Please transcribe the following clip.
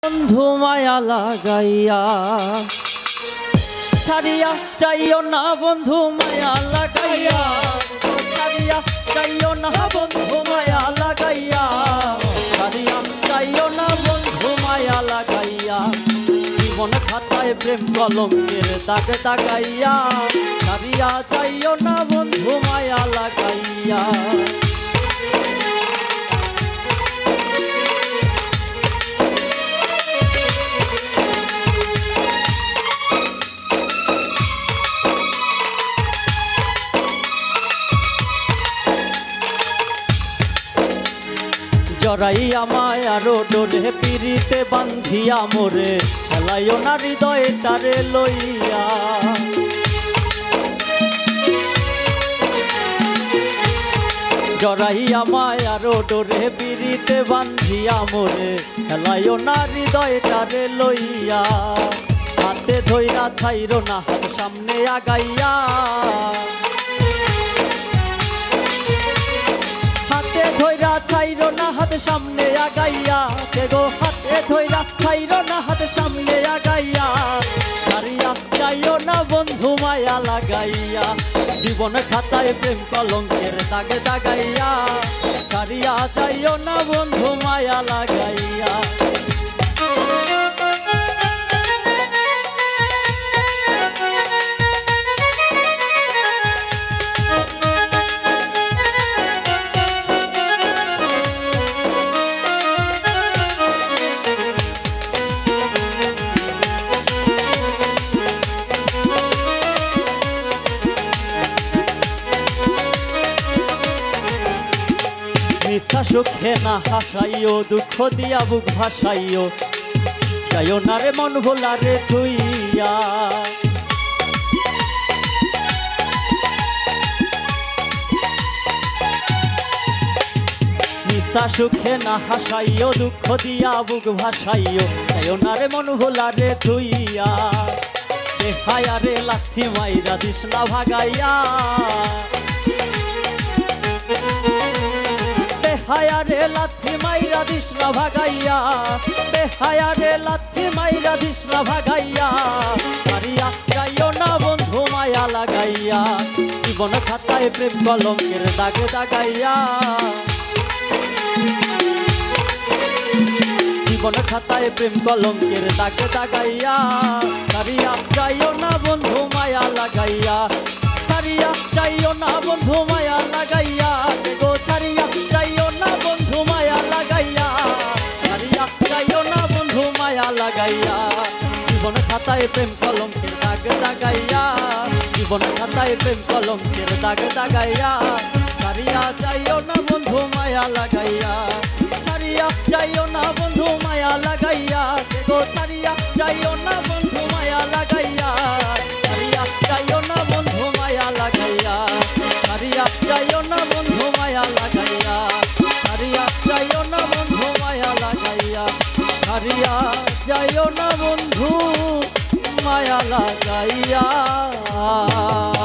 বন্ধু মায়া লাগাইয়া ছাড়িয়া যাইও না বন্ধু মায়া লাগাইয়া, ছাড়িয়া যাইও না বন্ধু মায়া লাগাইয়া, ছাড়িয়া যাইও না বন্ধু মায়া লাগাইয়া, জীবন খাতায় প্রেম কলঙ্কের দাগ দাগাইয়া, ছাড়িয়া যাইও না বন্ধু মায়া লাগাইয়া। জড়াইয়া মায়ার ডোরে পিরিতে বান্ধিয়া মোরে, খেলাইও না হৃদয়টারে লইয়া। জড়াইয়া মায়ার ডোরে পিরিতে বান্ধিয়া মোরে, খেলাইও না হৃদয়টারে লইয়া। হাতে ধইরা ছাইরো না হাত সামনে আগাইয়া, হাতে ধইরা ছাইরো না হাত সামনে আগাইয়া, গো হাতে ধইরা ছাইরো না হাত সামনে আগাইয়া, ছাড়িয়া যাইও না বন্ধু মায়া লাগাইয়া, জীবন খাতায় প্রেম কলঙ্কের দাগ দাগাইয়া, ছাড়িয়া যাইও না বন্ধু মায়া লাগাইয়া। মিশা সুখে না হাসাইও, দুঃখ দিয়া বুক ভাসাইও, যাইও না রে মন ভোলা রে থুইয়া। মিশা সুখে না হাসাইও, দুঃখ দিয়া বুক ভাসাইও, যাইও না রে মন ভোলা রে থুইয়া। দেখায়া রে লাথি মাইরা দিস না ভাগাইয়া, বেহায়া রে লাথি মাইরা দিস না ভাগাইয়া, বেহায়া রে লাথি মাইরা দিস না ভাগাইয়া, ছাড়িয়া যাইও না বন্ধু মায়া লাগাইয়া, জীবন খাতায় প্রেম কলঙ্কের দাগ দাগাইয়া, জীবন খাতায় প্রেম কলঙ্কের দাগ দাগাইয়া, ছাড়িয়া যাইও না বন্ধু মায়া লাগাইয়া, ছাড়িয়া যাইও না বন্ধু মায়া লাগাইয়া, গো ছাড়িয়া যাইও না বন্ধু মায়া লাগাইয়া, ছাড়িয়া যাইও না বন্ধু মায়া লাগাইয়া, জীবন খাতায় প্রেম কলঙ্কের দাগ দাগাইয়া, জীবন খাতায় প্রেম কলঙ্কের দাগ দাগাইয়া, ছাড়িয়া যাইও না বন্ধু মায়া লাগাইয়া, ছাড়িয়া যাইও না বন্ধু মায়া লাগাইয়া, গো ছাড়িয়া যাইও না বন্ধু মায়া লাগাইয়া, ছাড়িয়া যাইও না বন্ধু মায়া লাগাইয়া, ছাড়িয়া যাইও না বন্ধু মায়া লাগাইয়া, ছাড়িয়া যাইও না বন্ধু মায়া লাগাইয়া, ছাড়িয়া যাইও না বন্ধু মায়া লাগাইয়া।